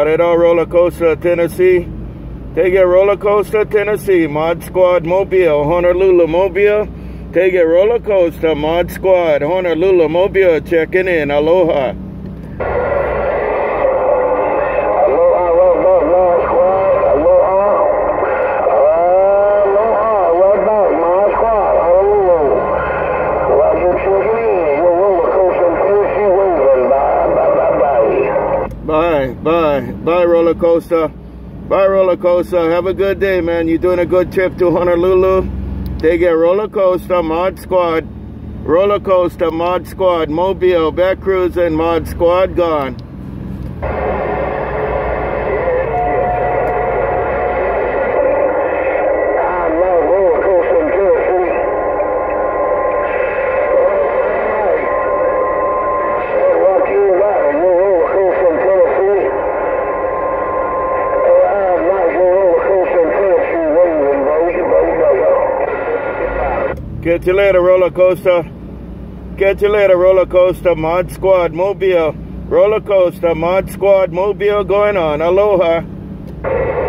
Laredo Roller Coaster, Tennessee. Take it Roller Coaster, Tennessee. ModSquad Mobile, Honolulu Mobile. Take it Roller Coaster, ModSquad, Honolulu Mobile. Checking in. Aloha. Bye, roller coaster. Bye, roller coaster. Have a good day, man. You're doing a good trip to Honolulu. Take a roller coaster, ModSquad. Roller coaster, ModSquad. Mobile, back cruising, ModSquad gone. Catch you later, roller coaster. Catch you later, roller coaster. ModSquad Mobile. Roller coaster, ModSquad Mobile going on. Aloha.